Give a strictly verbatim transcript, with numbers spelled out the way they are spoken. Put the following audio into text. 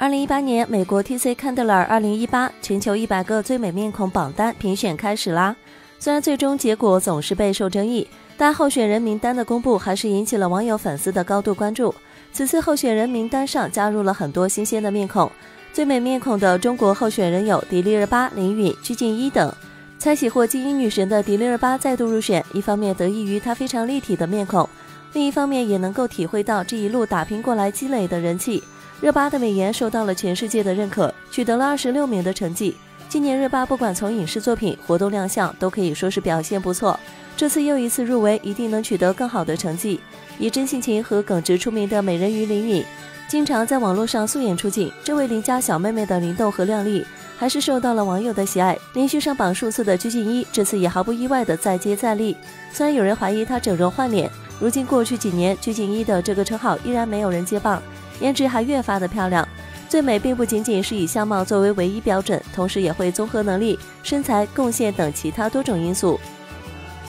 二零一八年美国 T C Candler 二零一八全球一百个最美面孔榜单评选开始啦。虽然最终结果总是备受争议，但候选人名单的公布还是引起了网友粉丝的高度关注。此次候选人名单上加入了很多新鲜的面孔，最美面孔的中国候选人有迪丽热巴、林允、鞠婧祎等。猜喜获金鹰女神的迪丽热巴再度入选，一方面得益于她非常立体的面孔，另一方面也能够体会到这一路打拼过来积累的人气。热巴的美颜受到了全世界的认可，取得了二十六名的成绩。今年热巴不管从影视作品、活动亮相，都可以说是表现不错。这次又一次入围，一定能取得更好的成绩。以真性情和耿直出名的美人鱼林允，经常在网络上素颜出镜，这位邻家小妹妹的灵动和靓丽，还是受到了网友的喜爱。连续上榜数次的鞠婧祎，这次也毫不意外的再接再厉。虽然有人怀疑她整容换脸，如今过去几年，鞠婧祎的这个称号依然没有人接棒，颜值还越发的漂亮。最美并不仅仅是以相貌作为唯一标准，同时也会综合能力、身材、贡献等其他多种因素。